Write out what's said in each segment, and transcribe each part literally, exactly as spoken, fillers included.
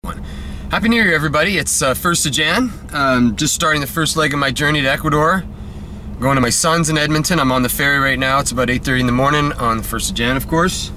Happy New Year, everybody. It's uh, first of Jan. Um, just starting the first leg of my journey to Ecuador. I'm going to my son's in Edmonton. I'm on the ferry right now. It's about eight thirty in the morning on the first of Jan, of course.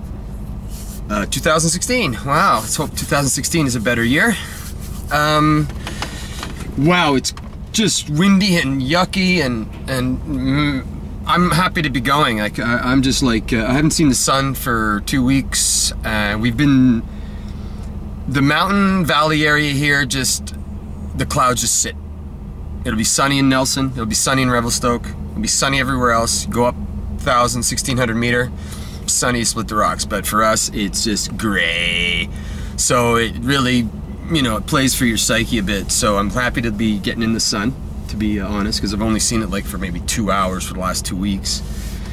Uh, two thousand sixteen. Wow, let's hope two thousand sixteen is a better year. Um, wow, it's just windy and yucky, and and mm, I'm happy to be going. Like I, I'm just like uh, I haven't seen the sun for two weeks. Uh, we've been the mountain valley area here. Just the clouds just sit. It'll be sunny in Nelson. It'll be sunny in Revelstoke. It'll be sunny everywhere else. Go up one thousand, sixteen hundred meter. Sunny, split the rocks. But for us, it's just gray. So it really, you know, it plays for your psyche a bit. So I'm happy to be getting in the sun, to be honest, because I've only seen it like for maybe two hours for the last two weeks.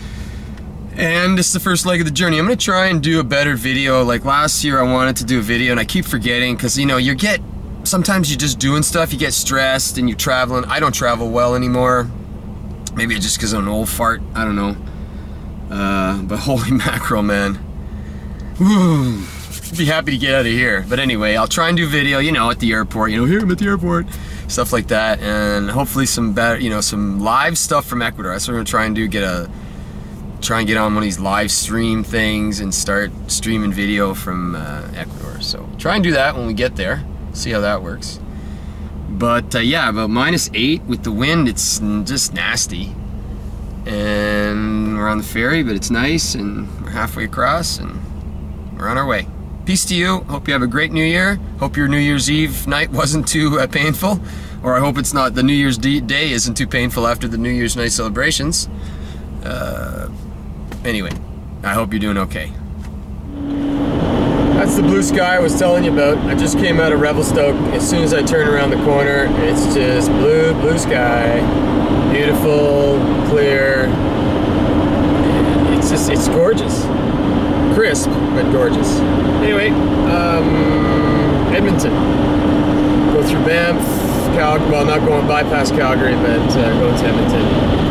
And it's the first leg of the journey. I'm gonna try and do a better video. Like last year I wanted to do a video and I keep forgetting, because you know, you get, sometimes you're just doing stuff, you get stressed and you're traveling. I don't travel well anymore. Maybe it's just because I'm an old fart, I don't know. Uh, but holy mackerel, man. Woo. Be happy to get out of here. But anyway, I'll try and do video, you know, at the airport, you know, here I'm at the airport, stuff like that, and hopefully some better, you know, some live stuff from Ecuador. That's what we're gonna try and do, get a, try and get on one of these live stream things and start streaming video from uh, Ecuador. So try and do that when we get there, see how that works. But uh, yeah, about minus eight with the wind, it's just nasty. And we're on the ferry, but it's nice, and we're halfway across, and we're on our way. Peace to you. Hope you have a great New Year. Hope your New Year's Eve night wasn't too uh, painful, or I hope it's not, the New Year's Day isn't too painful after the New Year's night celebrations. Uh, anyway, I hope you're doing okay. That's the blue sky I was telling you about. I just came out of Revelstoke. As soon as I turn around the corner, it's just blue, blue sky. Beautiful, clear. It's just, it's gorgeous. Crisp, but gorgeous. Anyway, um, Edmonton. Go through Banff, Calgary, well, not going bypass Calgary, but uh, going to Edmonton.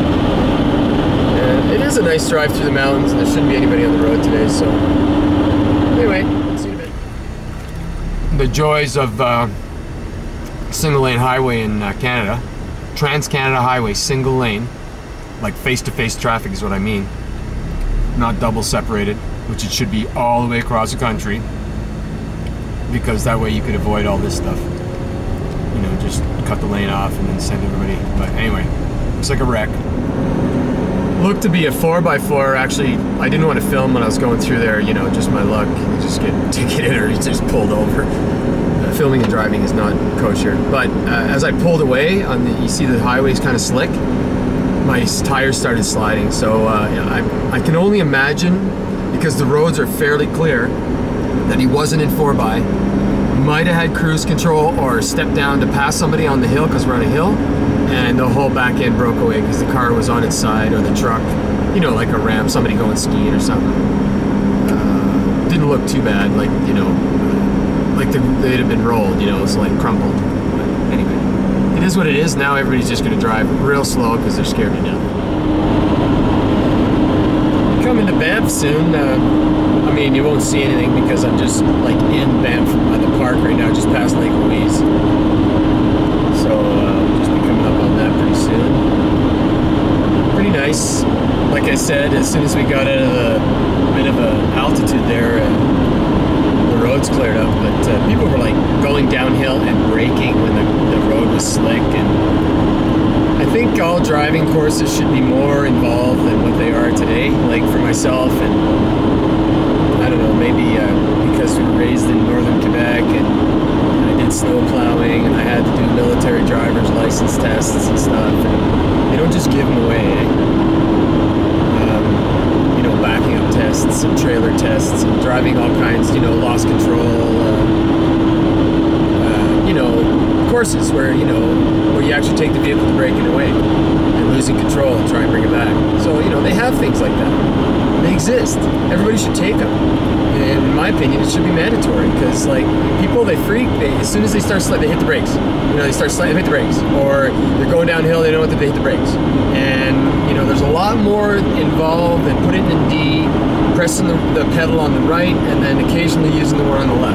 And it is a nice drive through the mountains, and there shouldn't be anybody on the road today, so. Anyway, see you in a bit. The joys of uh, single lane highway in uh, Canada. Trans-Canada Highway, single lane, like face-to-face traffic is what I mean, not double separated, which it should be all the way across the country, because that way you could avoid all this stuff. You know, just cut the lane off and then send everybody. But anyway, looks like a wreck. Looked to be a four by four. Actually, I didn't want to film when I was going through there, you know, just my luck. You just get ticketed or you just pulled over. Uh, filming and driving is not kosher. But uh, as I pulled away, on the, you see the highway's kind of slick, my tires started sliding. So uh, I, I can only imagine, because the roads are fairly clear, that he wasn't in four by. Might have had cruise control or stepped down to pass somebody on the hill, because we're on a hill, and the whole back end broke away because the car was on its side, or the truck, you know, like a ram, somebody going skiing or something. Uh, didn't look too bad, like, you know, like the, they'd have been rolled, you know, it's like crumpled. But anyway, it is what it is. Now everybody's just gonna drive real slow because they're scared to death. Coming to Banff soon. Uh, I mean, you won't see anything because I'm just like in Banff at the park right now, just past Lake Louise. So uh, we'll just be coming up on that pretty soon. Pretty nice. Like I said, as soon as we got out of the bit of a altitude there, uh, the roads cleared up, but uh, people were like going downhill and braking when the, the road was slick. And I think all driving courses should be more involved than what they are today. Like for myself, and I don't know, maybe uh, because we were raised in northern Quebec and I did snow plowing and I had to do military driver's license tests and stuff, and they don't just give them away, eh? Um, you know, backing up tests and trailer tests and driving all kinds, you know, lost control, uh, uh, you know, courses where, you know, where you actually take the vehicle to breaking away and losing control and try and bring it back. So, you know, they have things like that. They exist. Everybody should take them. And in my opinion, it should be mandatory, because like people, they freak. They, as soon as they start sliding, they hit the brakes. You know, they start sliding, they hit the brakes, or they're going downhill, they don't know what they hit the brakes. And you know, there's a lot more involved than putting in D, pressing the, the pedal on the right, and then occasionally using the one on the left.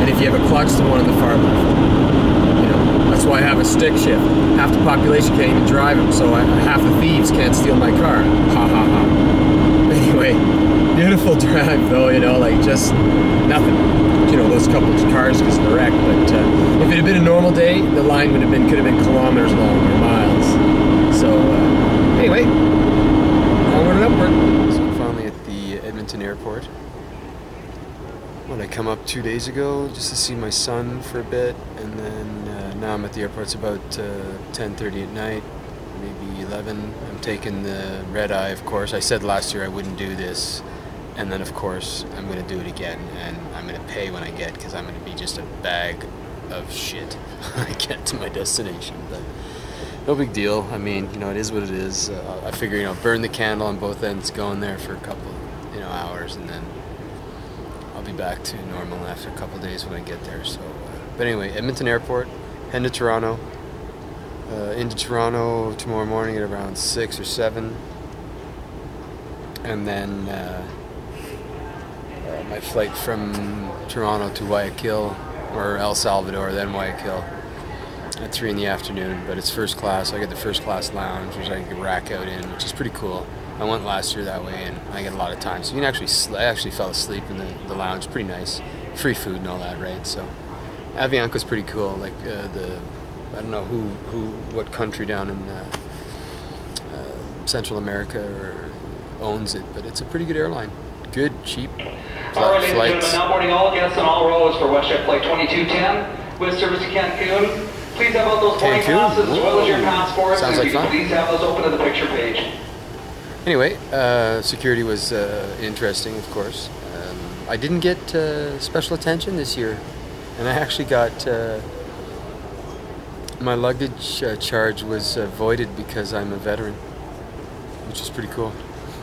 and if you have a clutch, the one on the far left. You know, that's why I have a stick shift. Half the population can't even drive them, so I, half the thieves can't steal my car. Ha ha ha. Anyway, beautiful drive though, you know, like just nothing. You know, those couple of cars because of the wreck, but uh, if it had been a normal day, the line would have been, could have been kilometers long or miles. So, uh, anyway, onward and upward. So I'm finally at the Edmonton airport. When I come up two days ago just to see my son for a bit, and then uh, now I'm at the airport. It's about uh, ten thirty at night, maybe eleven. I'm taking the red eye, of course. I said last year I wouldn't do this, and then of course I'm going to do it again, and I'm going to pay when I get, because I'm going to be just a bag of shit when I get to my destination. But no big deal. I mean, you know, it is what it is. Uh, I figure, you know, burn the candle on both ends, go in there for a couple, you know, hours, and then I'll be back to normal after a couple days when I get there. So, uh, but anyway, Edmonton Airport, heading to Toronto. Uh, into Toronto tomorrow morning at around six or seven, and then uh, uh, my flight from Toronto to Guayaquil, or El Salvador, then Guayaquil, at three in the afternoon. But it's first class. I get the first class lounge, which I can rack out in, which is pretty cool. I went last year that way, and I get a lot of time. So you can actually, sl I actually fell asleep in the, the lounge. Pretty nice, free food and all that, right? So Avianca's pretty cool. Like uh, the, I don't know who, who, what country down in uh, uh, Central America or owns it, but it's a pretty good airline. Good, cheap Alright, flights. now boarding all guests on all rows for WestJet Flight twenty-two ten with service to Cancun. Please have out those boarding passes as well as your passports. Sounds like fun. Please have those open to the picture page. Anyway, uh, security was uh, interesting, of course. Um, I didn't get uh, special attention this year, and I actually got uh, my luggage uh, charge was uh, voided because I'm a veteran, which is pretty cool.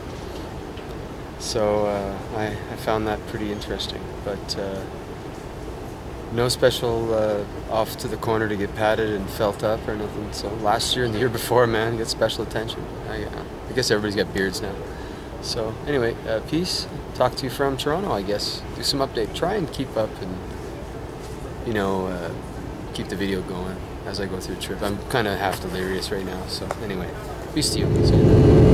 So uh, I, I found that pretty interesting, but uh, no special uh, off to the corner to get patted and felt up or anything. So last year and the year before, man, get special attention. I, uh, I guess everybody's got beards now. So anyway, uh, peace. Talk to you from Toronto, I guess. Do some update. Try and keep up and, you know, uh, keep the video going as I go through the trip. I'm kind of half delirious right now. So anyway, peace to you. See you.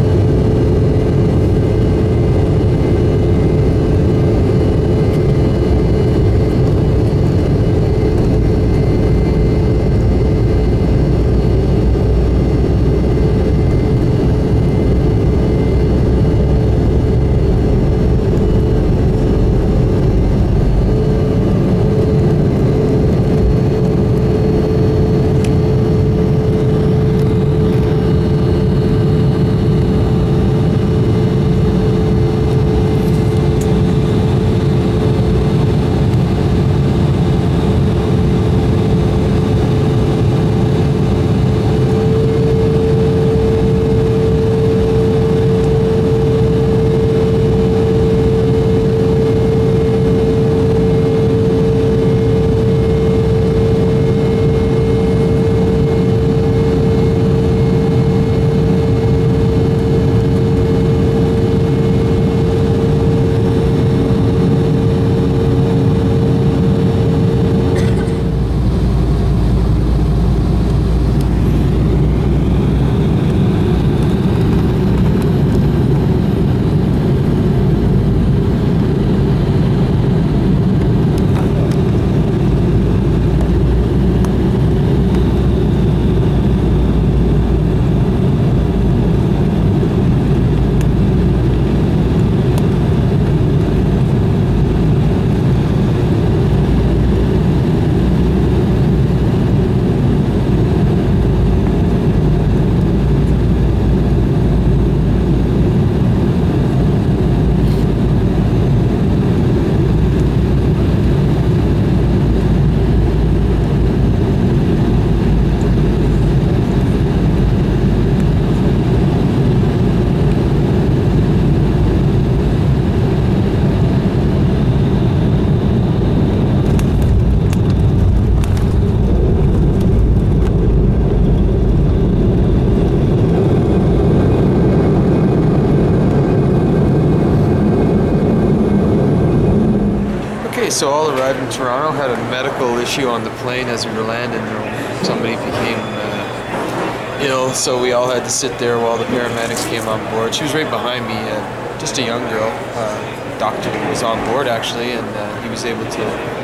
Okay, so all arrived in Toronto, had a medical issue on the plane as we were landing. Somebody became uh, ill, so we all had to sit there while the paramedics came on board. She was right behind me, uh, just a young girl. Uh, doctor was on board actually, and uh, he was able to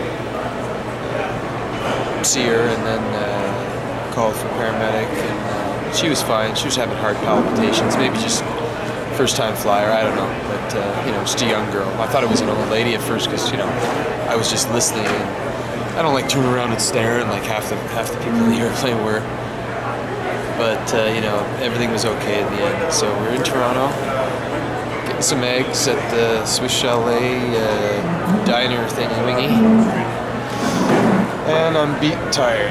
see her and then uh, called for paramedic, and uh, she was fine. She was having heart palpitations, maybe just first time flyer, I don't know, but uh, you know, just a young girl. I thought it was an old lady at first because, you know, I was just listening, and I don't like turning around and staring like half the half the people in the airplane were. But uh, you know, everything was okay in the end. So we're in Toronto, getting some eggs at the Swiss Chalet uh, diner thingy wingy, and I'm beat tired.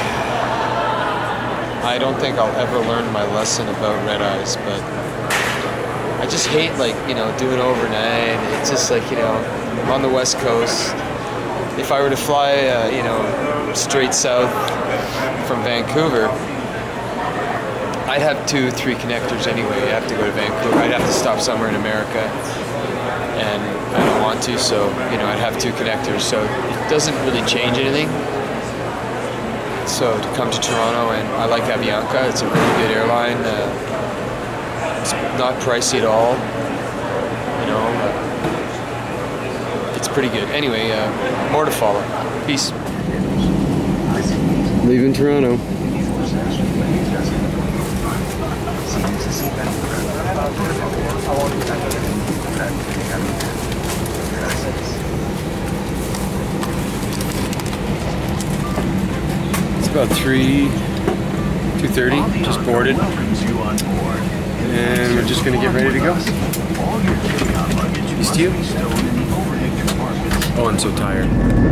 I don't think I'll ever learn my lesson about red eyes, but I just hate, like, you know, doing overnight. It's just like, you know, on the West Coast. If I were to fly, uh, you know, straight south from Vancouver, I'd have two, three connectors anyway. I'd have to go to Vancouver. I'd have to stop somewhere in America, and I don't want to, so, you know, I'd have two connectors. So it doesn't really change anything. So to come to Toronto, and I like Avianca. It's a really good airline. Uh, It's not pricey at all, you know, uh, it's pretty good. Anyway, uh, more to follow. Peace. Leaving Toronto. It's about three, two thirty, just boarded. And we're just going to get ready to go. Peace to you. Oh, I'm so tired.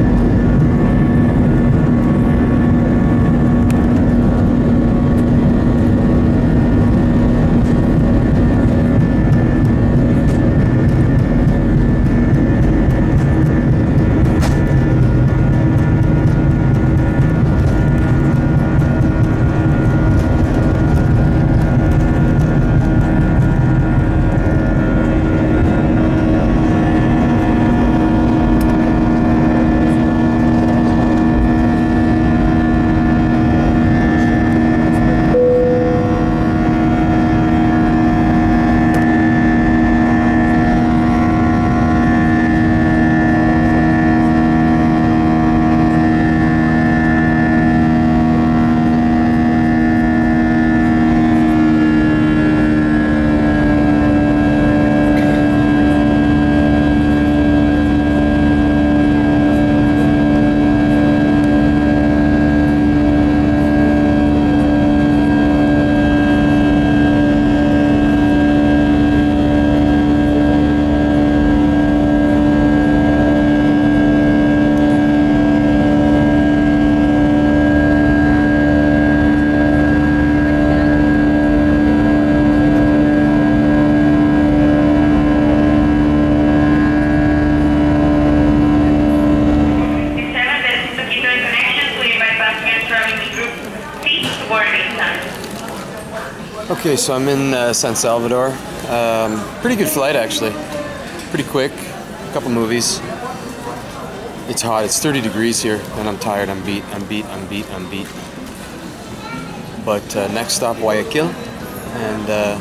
Okay, so I'm in uh, San Salvador. Um, pretty good flight actually. Pretty quick. A couple movies. It's hot. It's thirty degrees here, and I'm tired. I'm beat. I'm beat. I'm beat. I'm beat. But uh, next stop, Guayaquil, and uh,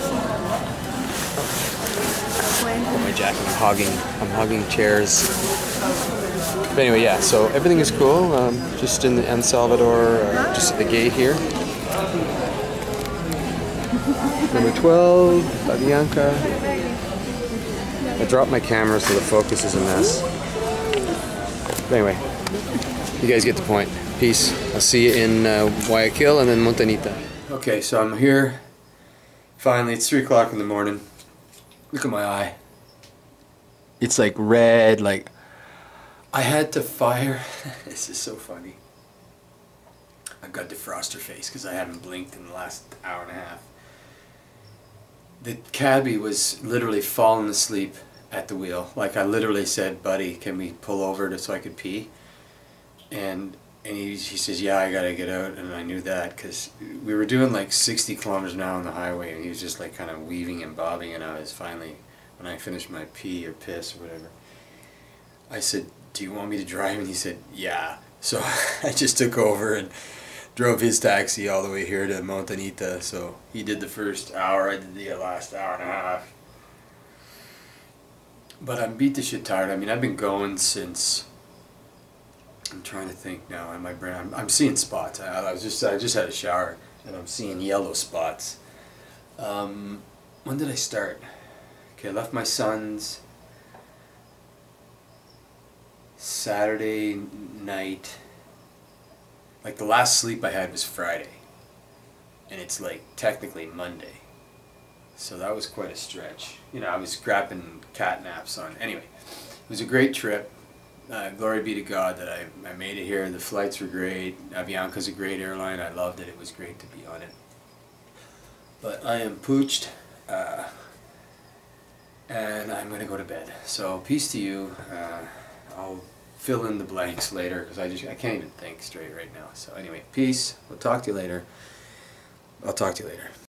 oh, my jacket. I'm hogging. I'm hogging chairs. But anyway, yeah. So everything is cool. Um, just in the El Salvador, uh, just at the gate here. Number twelve, Avianca. I dropped my camera so the focus is a mess. But anyway, you guys get the point. Peace. I'll see you in uh, Guayaquil and then Montanita. Okay, so I'm here. Finally, it's three o'clock in the morning. Look at my eye. It's like red, like I had to fire. This is so funny. I've got defroster face because I haven't blinked in the last hour and a half. The cabbie was literally falling asleep at the wheel. Like, I literally said, buddy, can we pull over to, so I could pee? And and he, he says, yeah, I gotta get out. And I knew that because we were doing like sixty kilometers an hour on the highway, and he was just like kind of weaving and bobbing. And I was finally, when I finished my pee or piss or whatever, I said, do you want me to drive? And he said, yeah. So I just took over and drove his taxi all the way here to Montanita. So he did the first hour, I did the last hour and a half. But I'm beat to shit tired. I mean, I've been going since, I'm trying to think now in my brain. I'm, I'm seeing spots. I, I was just I just had a shower and I'm seeing yellow spots. Um, when did I start? Okay, I left my son's Saturday night. Like the last sleep I had was Friday, and it's like technically Monday. So that was quite a stretch. You know, I was grabbing cat naps on. Anyway, it was a great trip. Uh, glory be to God that I, I made it here. The flights were great. Avianca's a great airline. I loved it. It was great to be on it. But I am pooched, uh, and I'm going to go to bed. So peace to you. Uh, I'll fill in the blanks later because I just I can't even think straight right now. So anyway, peace. We'll talk to you later. I'll talk to you later.